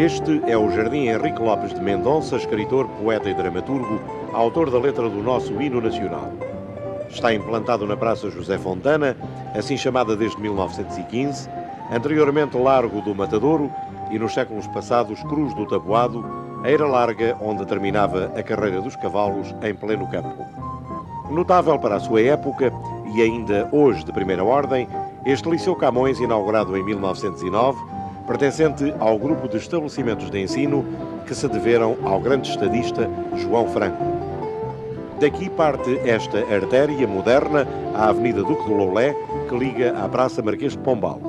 Este é o Jardim Henrique Lopes de Mendonça, escritor, poeta e dramaturgo, autor da letra do nosso hino nacional. Está implantado na Praça José Fontana, assim chamada desde 1915, anteriormente Largo do Matadouro e, nos séculos passados, Cruz do Taboado, eira larga onde terminava a carreira dos cavalos em pleno campo. Notável para a sua época e ainda hoje de primeira ordem, este Liceu Camões, inaugurado em 1909, pertencente ao grupo de estabelecimentos de ensino que se deveram ao grande estadista João Franco. Daqui parte esta artéria moderna à Avenida Duque de Loulé, que liga à Praça Marquês de Pombal.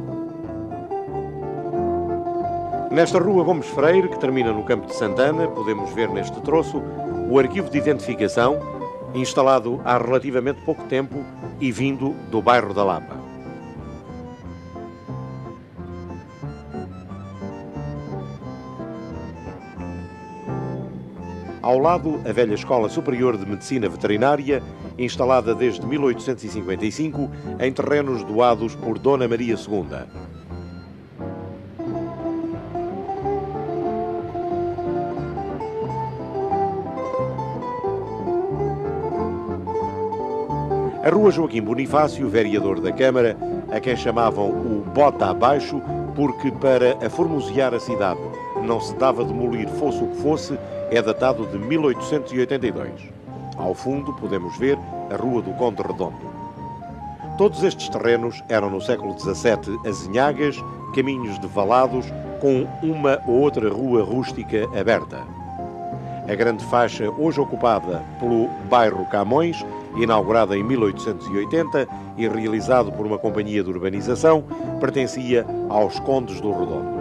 Nesta Rua Gomes Freire, que termina no Campo de Santana, podemos ver neste troço o arquivo de identificação, instalado há relativamente pouco tempo e vindo do bairro da Lapa. Ao lado, a velha Escola Superior de Medicina Veterinária, instalada desde 1855 em terrenos doados por Dona Maria II. A Rua Joaquim Bonifácio, vereador da Câmara, a quem chamavam o Bota Abaixo, porque para aformosear a cidade não se dava demolir fosse o que fosse, é datado de 1882. Ao fundo podemos ver a Rua do Conde Redondo. Todos estes terrenos eram no século XVII azinhagas, caminhos de valados, com uma ou outra rua rústica aberta. A grande faixa, hoje ocupada pelo bairro Camões, inaugurada em 1880 e realizado por uma companhia de urbanização, pertencia aos Condes do Redondo.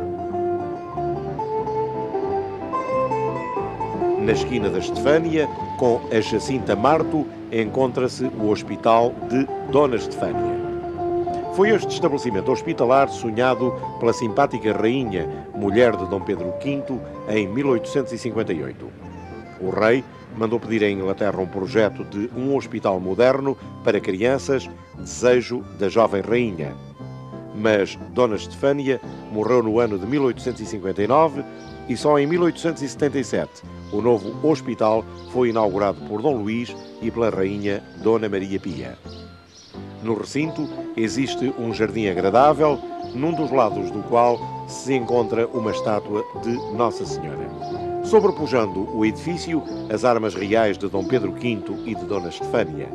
Na esquina da Estefânia, com a Jacinta Marto, encontra-se o Hospital de Dona Estefânia. Foi este estabelecimento hospitalar sonhado pela simpática rainha, mulher de Dom Pedro V, em 1858. O rei mandou pedir à Inglaterra um projeto de um hospital moderno para crianças, desejo da jovem rainha. Mas Dona Estefânia morreu no ano de 1859 e só em 1877 o novo hospital foi inaugurado por Dom Luís e pela rainha Dona Maria Pia. No recinto existe um jardim agradável, num dos lados do qual se encontra uma estátua de Nossa Senhora. Sobrepujando o edifício, as armas reais de Dom Pedro V e de Dona Estefânia.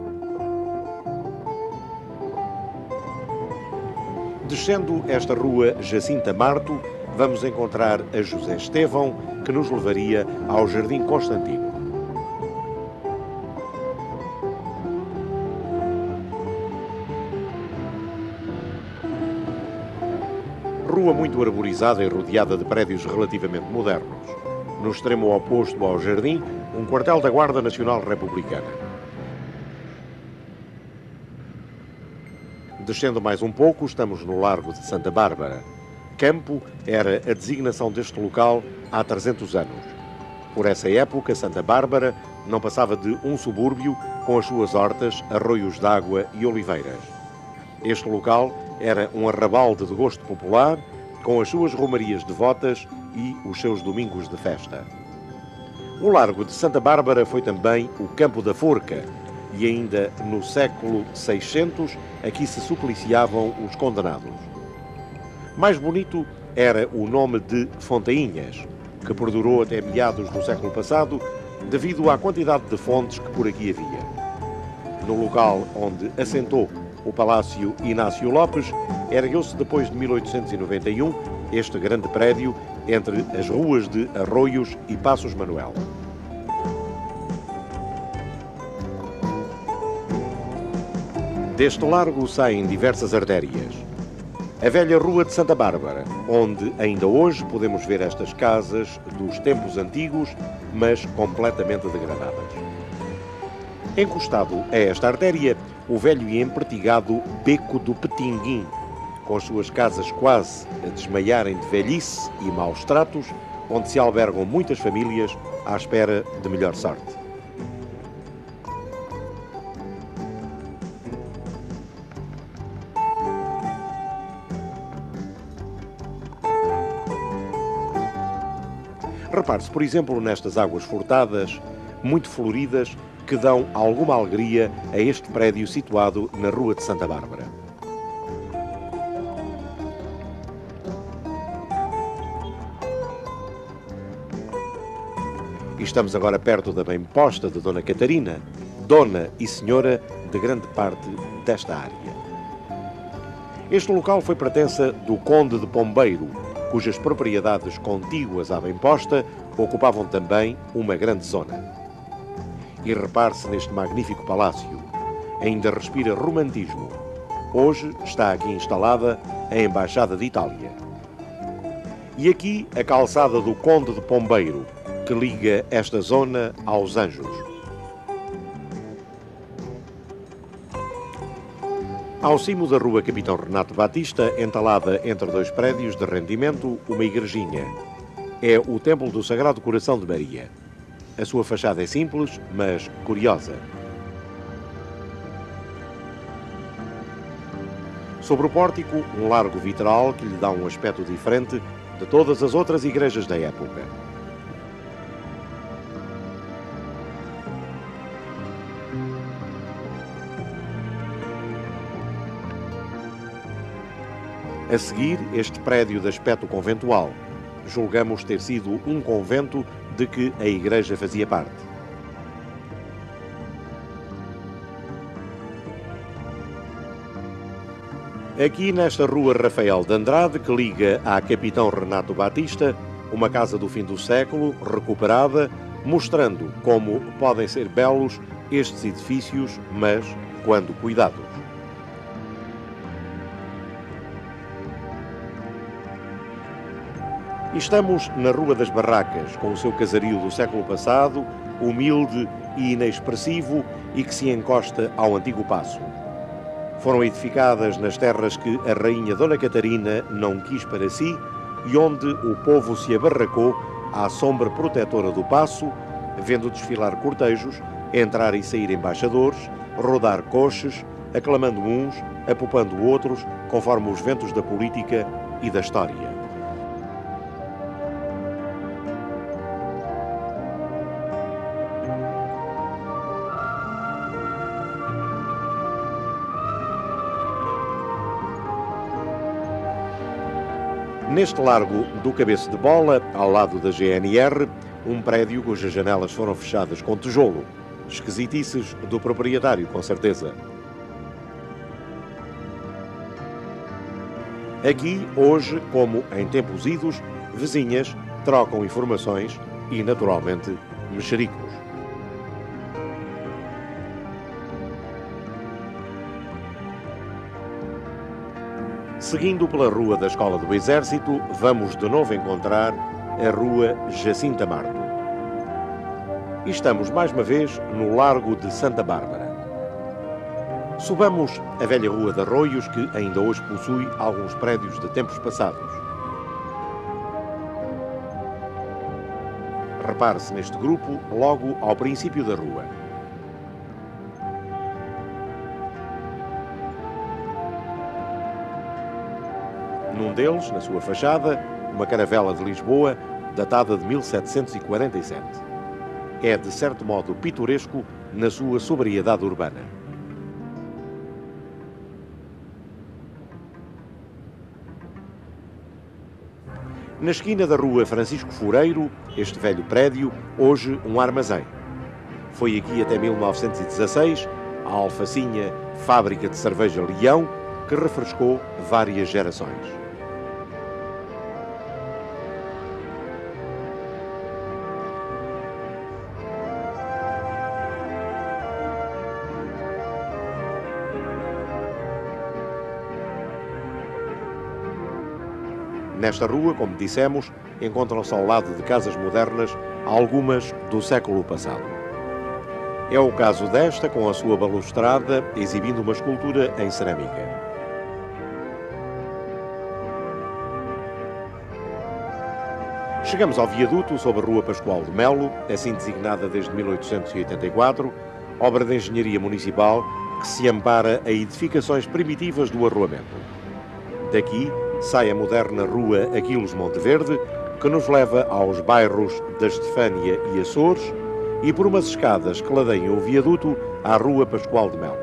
Descendo esta rua Jacinta Marto, vamos encontrar a José Estevão, que nos levaria ao Jardim Constantino. Rua muito arborizada e rodeada de prédios relativamente modernos. No extremo oposto ao jardim, um quartel da Guarda Nacional Republicana. Descendo mais um pouco, estamos no Largo de Santa Bárbara. Campo era a designação deste local há 300 anos. Por essa época, Santa Bárbara não passava de um subúrbio com as suas hortas, arroios d'água e oliveiras. Este local era um arrabalde de gosto popular, com as suas romarias devotas e os seus domingos de festa. O Largo de Santa Bárbara foi também o Campo da Forca, e ainda no século 600 aqui se supliciavam os condenados. Mais bonito era o nome de Fontainhas, que perdurou até meados do século passado devido à quantidade de fontes que por aqui havia. No local onde assentou o Palácio Inácio Lopes, ergueu-se depois de 1891 este grande prédio entre as ruas de Arroios e Passos Manuel. Deste largo saem diversas artérias. A velha Rua de Santa Bárbara, onde ainda hoje podemos ver estas casas dos tempos antigos, mas completamente degradadas. Encostado a esta artéria, o velho e empertigado Beco do Petinguim, com as suas casas quase a desmaiarem de velhice e maus tratos, onde se albergam muitas famílias à espera de melhor sorte. Repare-se, por exemplo, nestas águas furtadas, muito floridas, que dão alguma alegria a este prédio situado na Rua de Santa Bárbara. E estamos agora perto da bem posta de Dona Catarina, dona e senhora de grande parte desta área. Este local foi pertença do Conde de Pombeiro, cujas propriedades contíguas à bem posta ocupavam também uma grande zona. E repare-se neste magnífico palácio. Ainda respira romantismo. Hoje está aqui instalada a Embaixada de Itália. E aqui a calçada do Conde de Pombeiro, que liga esta zona aos Anjos. Ao cimo da rua Capitão Renato Batista, entalada entre dois prédios de rendimento, uma igrejinha. É o Templo do Sagrado Coração de Maria. A sua fachada é simples, mas curiosa. Sobre o pórtico, um largo vitral que lhe dá um aspecto diferente de todas as outras igrejas da época. A seguir, este prédio de aspecto conventual. Julgamos ter sido um convento de que a igreja fazia parte. Aqui nesta rua Rafael de Andrade, que liga à Capitão Renato Batista, uma casa do fim do século, recuperada, mostrando como podem ser belos estes edifícios, mas quando cuidados. Estamos na Rua das Barracas, com o seu casario do século passado, humilde e inexpressivo e que se encosta ao antigo paço. Foram edificadas nas terras que a rainha Dona Catarina não quis para si e onde o povo se abarracou à sombra protetora do paço, vendo desfilar cortejos, entrar e sair embaixadores, rodar coches, aclamando uns, apupando outros, conforme os ventos da política e da história. Neste largo do Cabeço de Bola, ao lado da GNR, um prédio cujas janelas foram fechadas com tijolo. Esquisitices do proprietário, com certeza. Aqui, hoje, como em tempos idos, vizinhas trocam informações e, naturalmente, mexericos. Seguindo pela Rua da Escola do Exército, vamos de novo encontrar a Rua Jacinta Marto. E estamos mais uma vez no Largo de Santa Bárbara. Subamos a velha Rua de Arroios, que ainda hoje possui alguns prédios de tempos passados. Repare-se neste grupo logo ao princípio da rua. Num deles, na sua fachada, uma caravela de Lisboa, datada de 1747. É, de certo modo, pitoresco na sua sobriedade urbana. Na esquina da rua Francisco Fureiro, este velho prédio, hoje um armazém. Foi aqui até 1916 a alfacinha Fábrica de Cerveja Leão, que refrescou várias gerações. Nesta rua, como dissemos, encontram-se ao lado de casas modernas, algumas do século passado. É o caso desta, com a sua balustrada, exibindo uma escultura em cerâmica. Chegamos ao viaduto sobre a Rua Pascoal de Melo, assim designada desde 1884, obra de engenharia municipal que se ampara a edificações primitivas do arruamento. Daqui sai a moderna Rua Aquiles Monteverde, que nos leva aos bairros da Estefânia e Açores e por umas escadas que ladeiam o viaduto à Rua Pascoal de Melo.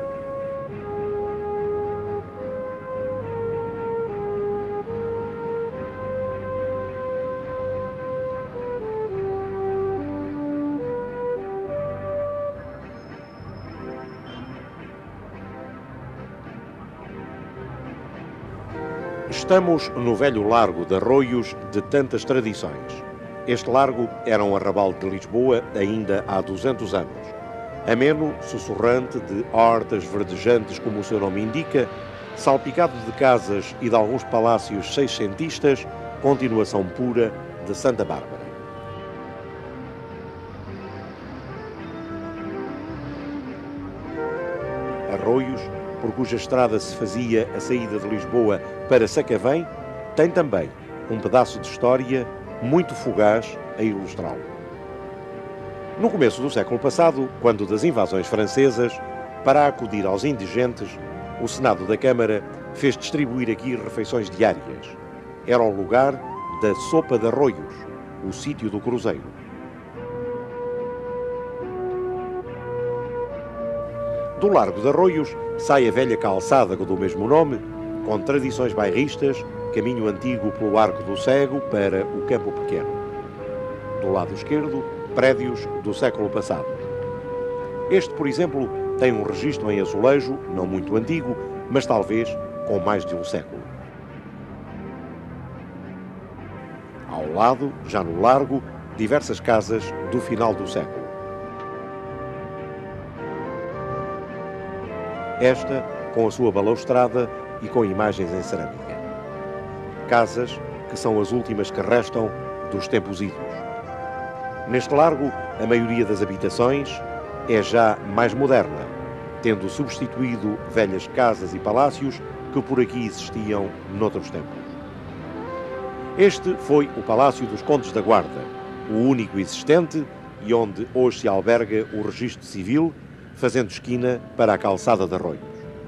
Estamos no velho largo de Arroios de tantas tradições. Este largo era um arrabal de Lisboa ainda há 200 anos. Ameno, sussurrante, de hortas verdejantes como o seu nome indica, salpicado de casas e de alguns palácios seiscentistas, continuação pura de Santa Bárbara. Arroios, por cuja estrada se fazia a saída de Lisboa para Sacavém, tem também um pedaço de história muito fugaz a ilustrá-lo. No começo do século passado, quando das invasões francesas, para acudir aos indigentes, o Senado da Câmara fez distribuir aqui refeições diárias. Era o lugar da sopa de Arroios, o sítio do cruzeiro. Do Largo de Arroios sai a velha calçada do mesmo nome, com tradições bairristas, caminho antigo pelo Arco do Cego para o Campo Pequeno. Do lado esquerdo, prédios do século passado. Este, por exemplo, tem um registro em azulejo, não muito antigo, mas talvez com mais de um século. Ao lado, já no largo, diversas casas do final do século. Esta com a sua balaustrada e com imagens em cerâmica. Casas que são as últimas que restam dos tempos idos. Neste largo, a maioria das habitações é já mais moderna, tendo substituído velhas casas e palácios que por aqui existiam noutros tempos. Este foi o Palácio dos Condes da Guarda, o único existente e onde hoje se alberga o registro civil, fazendo esquina para a calçada de Arroios.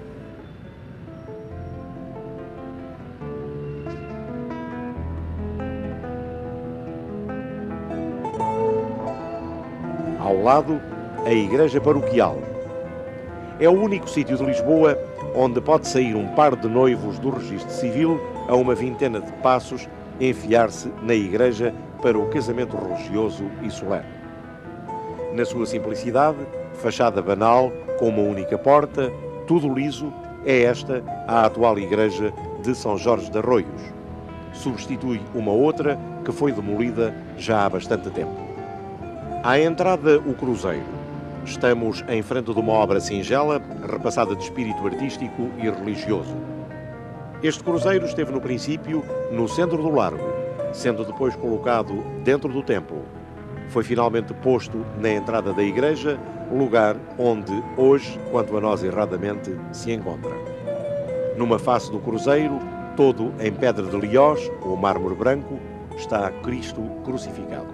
Ao lado, a Igreja Paroquial. É o único sítio de Lisboa onde pode sair um par de noivos do registro civil a uma vintena de passos enfiar-se na igreja para o casamento religioso e solene. Na sua simplicidade, fachada banal, com uma única porta, tudo liso, é esta a atual igreja de São Jorge de Arroios. Substitui uma outra que foi demolida já há bastante tempo. À entrada, o cruzeiro. Estamos em frente de uma obra singela, repassada de espírito artístico e religioso. Este cruzeiro esteve no princípio no centro do largo, sendo depois colocado dentro do templo. Foi finalmente posto na entrada da igreja, lugar onde hoje, quanto a nós erradamente, se encontra. Numa face do cruzeiro, todo em pedra de Liós, ou mármore branco, está Cristo crucificado.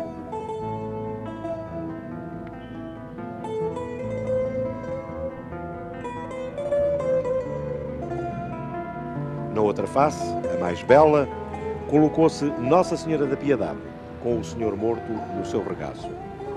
Na outra face, a mais bela, colocou-se Nossa Senhora da Piedade, com o Senhor morto no seu regaço.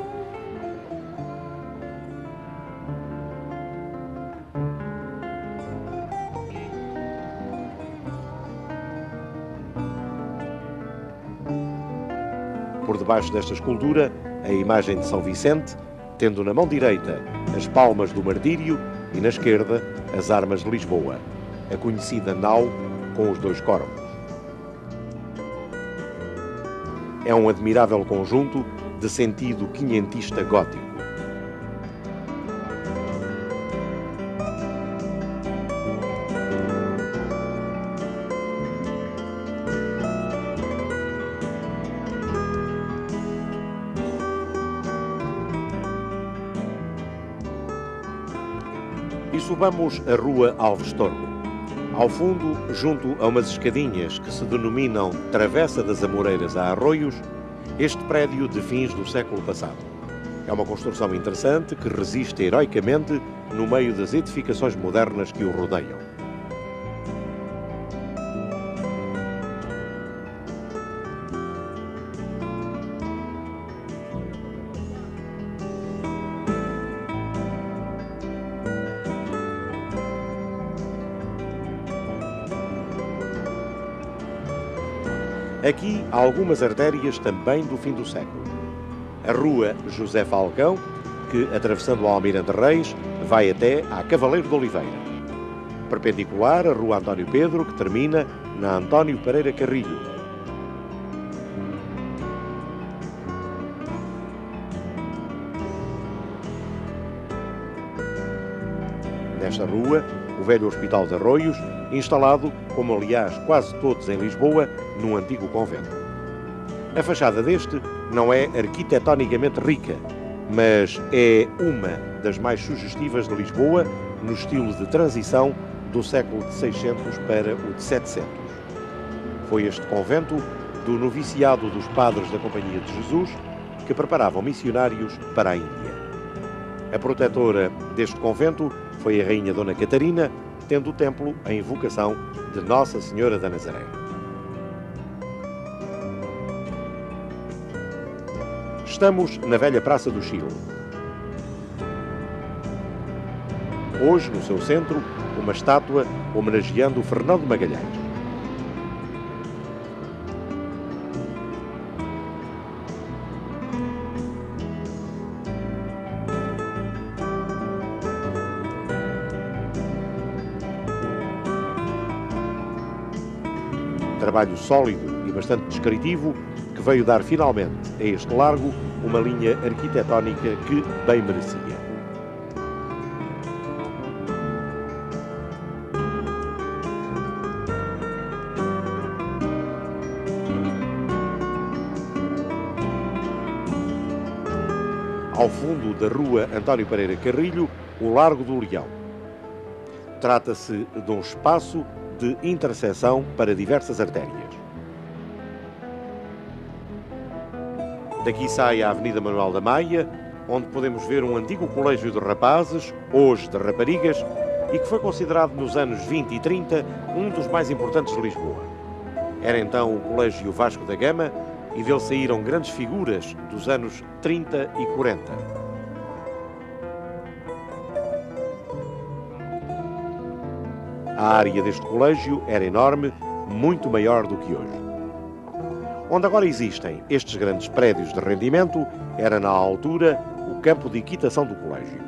Por debaixo desta escultura, a imagem de São Vicente, tendo na mão direita as palmas do martírio e na esquerda as armas de Lisboa, a conhecida nau com os dois corvos. É um admirável conjunto de sentido quinhentista gótico. E subamos a Rua Alves Tordo. Ao fundo, junto a umas escadinhas que se denominam Travessa das Amoreiras a Arroios, este prédio de fins do século passado. É uma construção interessante que resiste heroicamente no meio das edificações modernas que o rodeiam. Aqui há algumas artérias também do fim do século. A Rua José Falcão, que, atravessando o Almirante Reis, vai até à Cavaleiro de Oliveira. Perpendicular a Rua António Pedro, que termina na António Pereira Carrilho. Nesta rua, o velho Hospital de Arroios, instalado, como aliás quase todos em Lisboa, num antigo convento. A fachada deste não é arquitetonicamente rica, mas é uma das mais sugestivas de Lisboa no estilo de transição do século de 600 para o de 700. Foi este convento do noviciado dos padres da Companhia de Jesus que preparavam missionários para a Índia. A protetora deste convento foi a Rainha Dona Catarina, tendo o templo a invocação de Nossa Senhora da Nazaré. Estamos na velha Praça do Chile. Hoje, no seu centro, uma estátua homenageando Fernão de Magalhães. Trabalho sólido e bastante descritivo que veio dar finalmente a este largo uma linha arquitetónica que bem merecia. Ao fundo da Rua António Pereira Carrilho, o Largo do Leão. Trata-se de um espaço de interseção para diversas artérias. Daqui sai a Avenida Manuel da Maia, onde podemos ver um antigo colégio de rapazes, hoje de raparigas, e que foi considerado nos anos 20 e 30 um dos mais importantes de Lisboa. Era então o Colégio Vasco da Gama e dele saíram grandes figuras dos anos 30 e 40. A área deste colégio era enorme, muito maior do que hoje. Onde agora existem estes grandes prédios de rendimento, era na altura o campo de equitação do colégio.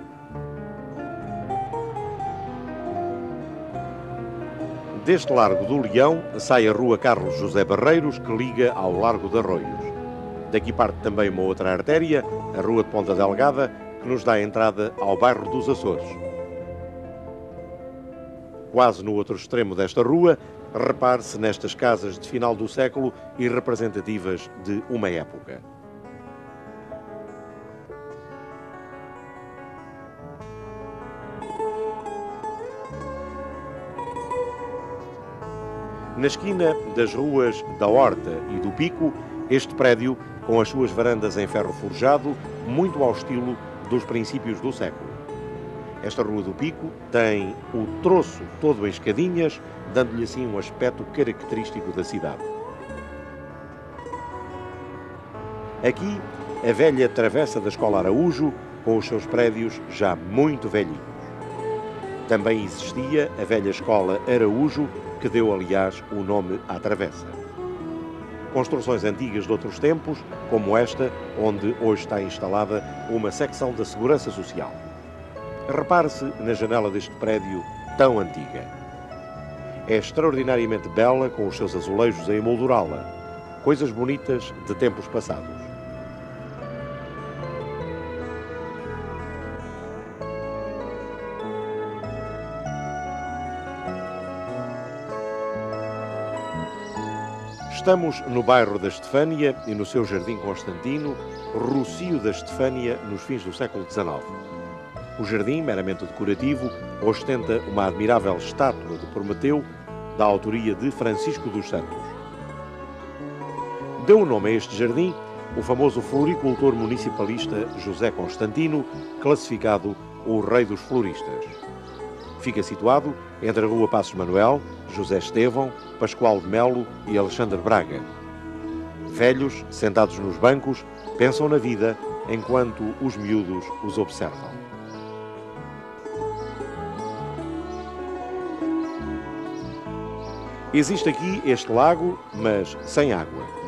Deste Largo do Leão sai a Rua Carlos José Barreiros, que liga ao Largo de Arroios. Daqui parte também uma outra artéria, a Rua de Ponta Delgada, que nos dá a entrada ao bairro dos Açores. Quase no outro extremo desta rua, repare-se nestas casas de final do século e representativas de uma época. Na esquina das ruas da Horta e do Pico, este prédio, com as suas varandas em ferro forjado, muito ao estilo dos princípios do século. Esta Rua do Pico tem o troço todo em escadinhas, dando-lhe assim um aspecto característico da cidade. Aqui, a velha travessa da Escola Araújo, com os seus prédios já muito velhinhos. Também existia a velha Escola Araújo, que deu, aliás, o nome à travessa. Construções antigas de outros tempos, como esta, onde hoje está instalada uma secção da Segurança Social. Repare-se na janela deste prédio tão antiga. É extraordinariamente bela, com os seus azulejos a emoldurá-la. Coisas bonitas de tempos passados. Estamos no bairro da Estefânia e no seu Jardim Constantino, Rocio da Estefânia, nos fins do século XIX. O jardim, meramente decorativo, ostenta uma admirável estátua de Prometeu, da autoria de Francisco dos Santos. Deu o nome a este jardim o famoso floricultor municipalista José Constantino, classificado o Rei dos Floristas. Fica situado entre a Rua Passos Manuel, José Estevão, Pascoal de Melo e Alexandre Braga. Velhos, sentados nos bancos, pensam na vida enquanto os miúdos os observam. Existe aqui este lago, mas sem água.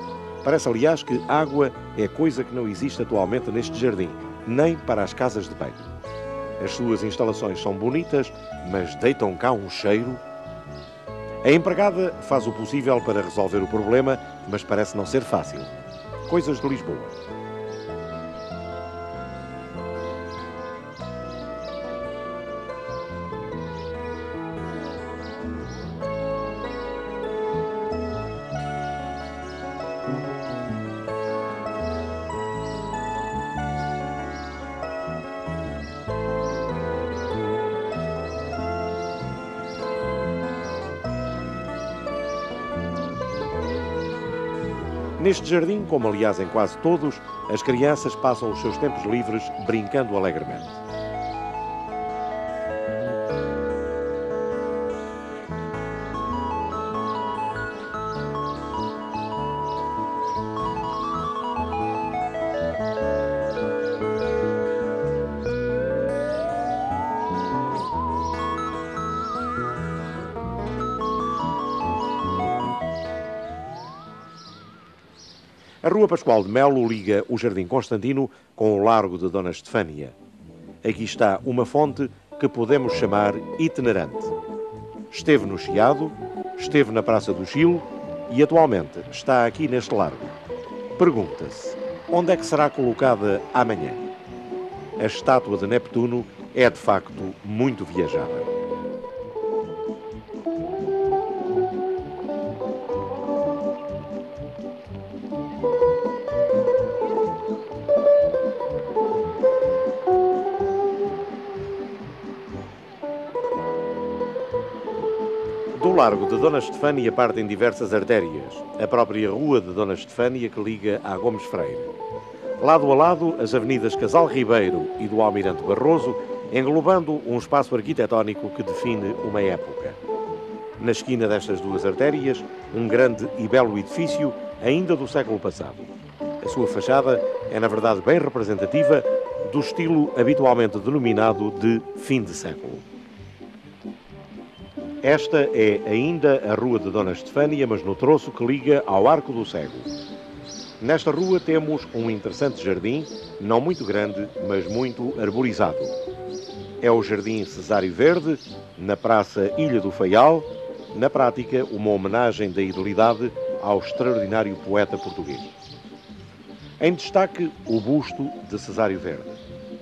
Parece, aliás, que água é coisa que não existe atualmente neste jardim, nem para as casas de banho. As suas instalações são bonitas, mas deitam cá um cheiro. A empregada faz o possível para resolver o problema, mas parece não ser fácil. Coisas de Lisboa. Neste jardim, como aliás em quase todos, as crianças passam os seus tempos livres brincando alegremente. A Rua Pascoal de Melo liga o Jardim Constantino com o Largo de Dona Estefânia. Aqui está uma fonte que podemos chamar itinerante. Esteve no Chiado, esteve na Praça do Chile e atualmente está aqui neste largo. Pergunta-se, onde é que será colocada amanhã? A estátua de Neptuno é de facto muito viajada. Do Largo de Dona Estefânia partem diversas artérias, a própria Rua de Dona Estefânia que liga à Gomes Freire. Lado a lado, as avenidas Casal Ribeiro e do Almirante Barroso, englobando um espaço arquitetónico que define uma época. Na esquina destas duas artérias, um grande e belo edifício, ainda do século passado. A sua fachada é, na verdade, bem representativa do estilo habitualmente denominado de fim de século. Esta é ainda a Rua de Dona Estefânia, mas no troço que liga ao Arco do Cego. Nesta rua temos um interessante jardim, não muito grande, mas muito arborizado. É o Jardim Cesário Verde, na Praça Ilha do Faial, na prática uma homenagem da idilidade ao extraordinário poeta português. Em destaque, o busto de Cesário Verde.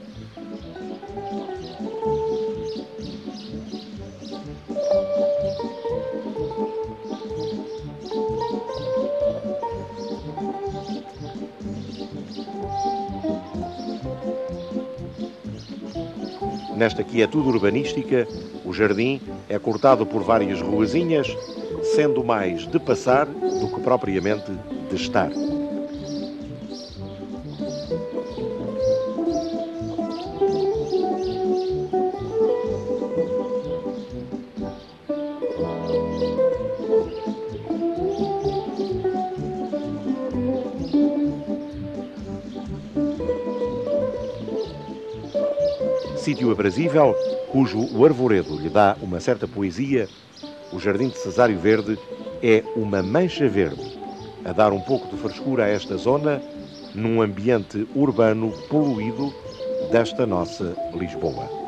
Nesta quietude urbanística, o jardim é cortado por várias ruazinhas, sendo mais de passar do que propriamente de estar. Sítio aprazível, cujo o arvoredo lhe dá uma certa poesia, o Jardim de Cesário Verde é uma mancha verde, a dar um pouco de frescura a esta zona, num ambiente urbano poluído desta nossa Lisboa.